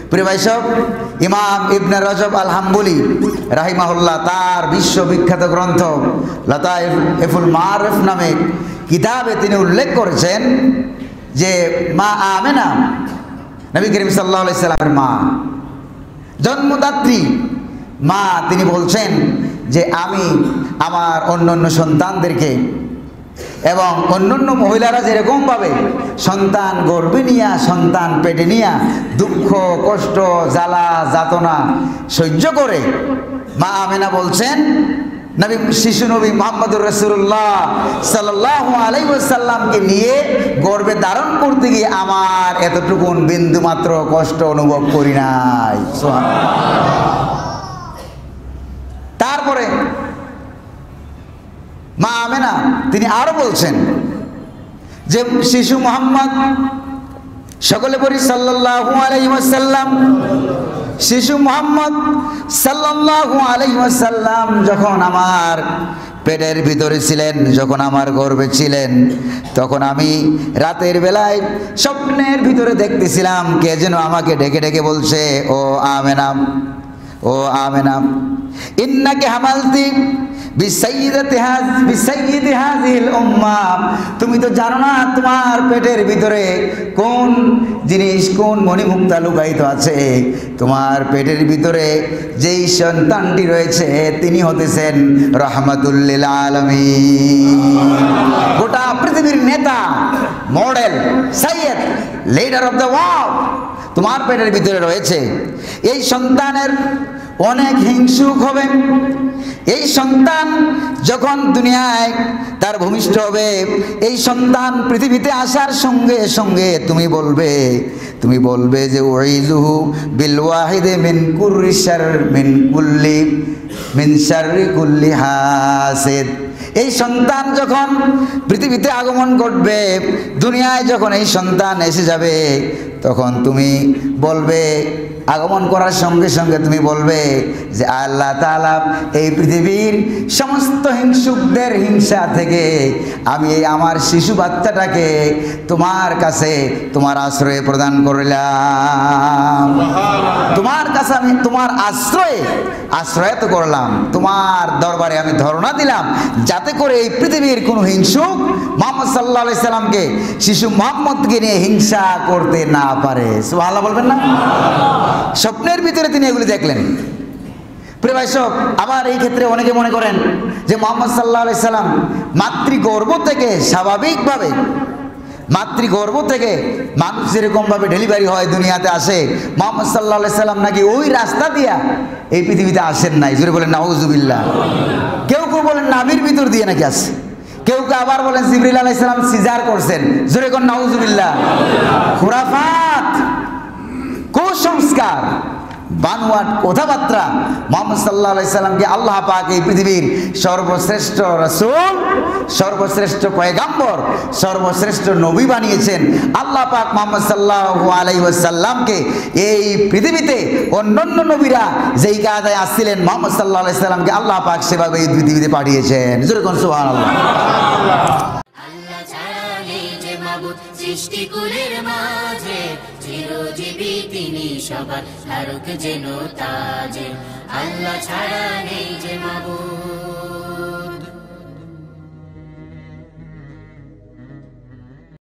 প্রিয় ভাই সব, ইমাম ইবনে রজব আল হাম্বলি রাহিমাহুল্লাহ তার বিশ্ববিখ্যাত গ্রন্থ লাতাইফুল মাআরিফ নামে কিতাবে তিনি উল্লেখ করেছেন যে মা আমেনা নবী করিম সাল্লাল্লাহু আলাইহি সাল্লামের মা, জন্মদাত্রী মা, তিনি বলছেন যে আমি আমার অন্যান্য সন্তানদেরকে এবং অন্যান্য মহিলারা যেরকমভাবে সন্তান গর্ভে নিয়া সন্তান পেটে নিয়া দুঃখ কষ্ট জ্বালা যাতনা সহ্য করে মা আমেনা বলছেন নবী শিশু নবী মুহাম্মদুর রাসূলুল্লাহ সাল্লাল্লাহু আলাইহি ওয়াসাল্লামকে নিয়ে গর্ভে ধারণ করতে গিয়ে আমার এতটুকুন বিন্দু মাত্র কষ্ট অনুভব করি নাই। তারপরে মা আমেনা তিনি আরো বলছেন যে শিশু মুহাম্মদ, সকলে বলি সাল্লাল্লাহু আলাইহি ওয়াসাল্লাম, শিশু মুহাম্মদ সাল্লাল্লাহু আলাইহি ওয়াসাল্লাম যখন আমার পেটের ভিতরে ছিলেন, যখন আমার গর্ভে ছিলেন, তখন আমি রাতের বেলায় স্বপ্নের ভিতরে দেখতেছিলাম কে যেন আমাকে ডেকে ডেকে বলছে, ও আমেনা, ও আমেনা, ইন্নাকে হামালতি বিসাইয়্যিদি হাযিহিল উম্মাহ, তুমি তো জানো না তোমার পেটের ভিতরে কোন জিনিস, কোন মণিমুক্তা লুকায়িত আছে। তোমার পেটের ভিতরে যেই সন্তানটি রয়েছে তিনি হতেছেন রাহমাতুল লিল আলামিন, গোটা পৃথিবীর নেতা, মডেল, সাইয়্যিদ, লিডার অফ দ্য ওয়ার্ল্ড তোমার পেটের ভিতরে রয়েছে। এই সন্তানের অনেক হিংসুক হবে। এই সন্তান যখন দুনিয়ায় তার ভূমিষ্ঠ হবে, এই সন্তান পৃথিবীতে আসার সঙ্গে সঙ্গে তুমি বলবে যে উইজুহু বিল ওয়াহিদে মিন শাররি কুল্লি হাসিদ। এই সন্তান যখন পৃথিবীতে আগমন ঘটবে, দুনিয়ায় যখন এই সন্তান এসে যাবে, তখন তুমি বলবে, আগমন করার সঙ্গে সঙ্গে তুমি বলবে যে আল্লাহ তাআলা এই পৃথিবীর সমস্ত হিংসুকদের হিংসা থেকে আমি এই আমার শিশু বাচ্চাটাকে তোমার কাছে তোমার আশ্রয়ে প্রদান করলাম। তোমার কাছে আমি তোমার আশ্রয়িত করলাম, তোমার দরবারে আমি ধরনা দিলাম, যাতে করে এই পৃথিবীর কোনো হিংসুক মুহাম্মদ সাল্লাল্লাহু আলাইহি সাল্লামকে, শিশু মুহাম্মদকে নিয়ে হিংসা করতে না পারে। সুবহানাল্লাহ বলবেন না? স্বপ্নের ভিতরে তিনি এগুলি দেখলেন। প্রিয় ভাই সব, আবার এই ক্ষেত্রে অনেকে মনে করেন যে মুহাম্মদ সাল্লাল্লাহু আলাইহি সাল্লাম মাতৃগর্ভ থেকে স্বাভাবিকভাবে, মাতৃগর্ভ থেকে মানুষ যেরকমভাবে ডেলিভারি হয় দুনিয়াতে আসে, মুহাম্মদ সাল্লাল্লাহু আলাইহি সাল্লাম নাকি ওই রাস্তা দিয়া এই পৃথিবীতে আসেন নাই। জোরে বলেন নাউজুবিল্লাহ। কেউ কেউ বলেন নাভির ভিতর দিয়ে নাকি আসে, কেউ কেউ আবার বলেন জিবরিল আলাইহিস সালাম সিজার করছেন। জোরে কোন নাউজুবিল্লাহ। খুরাফাত, কুসংস্কার, বানোয়াট কথাবার্তা। মুহাম্মদ সাল্লাল্লাহু আলাইহি সাল্লামকে আল্লাহ পাক এই পৃথিবীর সর্বশ্রেষ্ঠ রাসূল, সর্বশ্রেষ্ঠ পয়গাম্বর, সর্বশ্রেষ্ঠ নবী বানিয়েছেন। আল্লাহ পাক মুহাম্মদ সাল্লাল্লাহু আলাইহি ওয়াসাল্লামকে এই পৃথিবীতে অন্যান্য নবীরা যেই কাজে আসছিলেন, মুহাম্মদ সাল্লাল্লাহু আলাইহি সাল্লামকে আল্লাহ পাক সেভাবে এই পৃথিবীতে পাঠিয়েছেন। জোরে কোন সুবহানাল্লাহ। আল্লাহ ছাড়া নেই যে মাবুদ সৃষ্টিকুলের মাঝে, চিরজীবী তিনি সবার ধারক যেন তাজে। আল্লাহ ছাড়া নেই যে মাবুদ।